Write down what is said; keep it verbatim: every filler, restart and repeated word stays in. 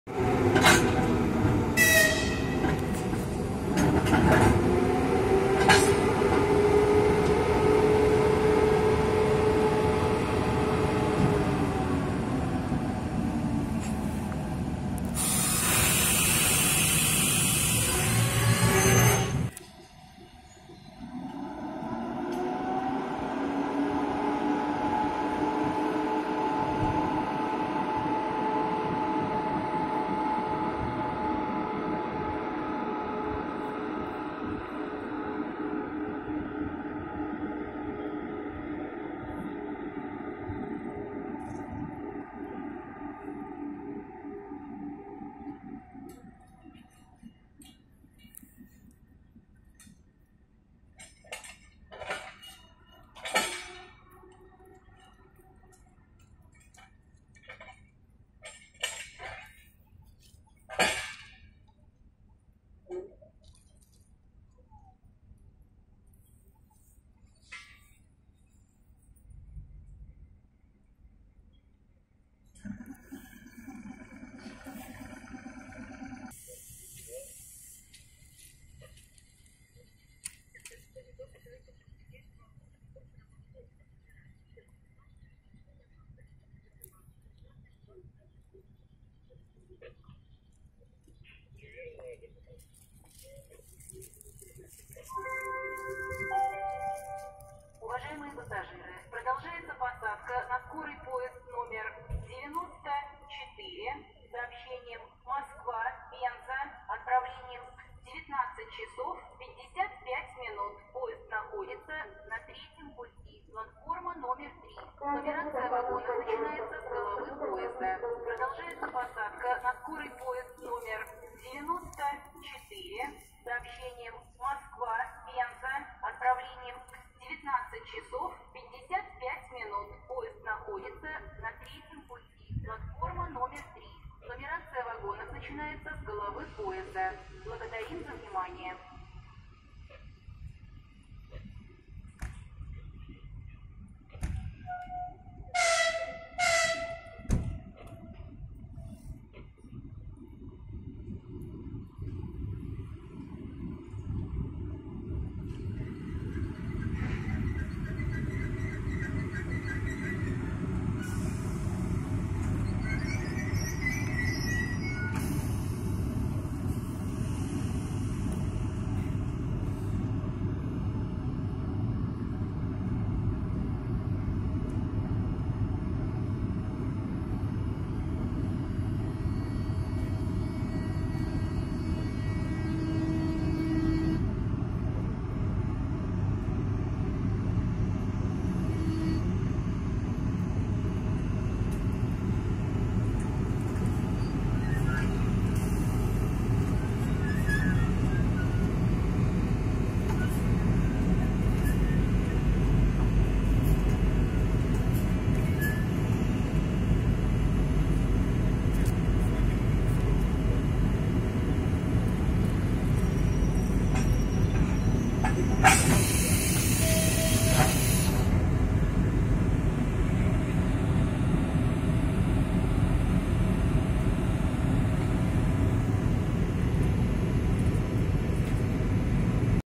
Уважаемые пассажиры, продолжается посадка на скорый поезд номер девяносто четыре с сообщением Москва-Пенза, отправлением в девятнадцать часов пятьдесят пять минут. Поезд находится на третьем пути, платформа номер три. Нумерация вагона начинается с головы поезда. Продолжается посадка на скорый поезд номер девяносто четыре с сообщением Москва-Пенза, отправлением в девятнадцать часов пятьдесят пять минут. Поезд находится на третьем пути, платформа номер три. Нумерация вагонов начинается с головы поезда. Благодарим за внимание.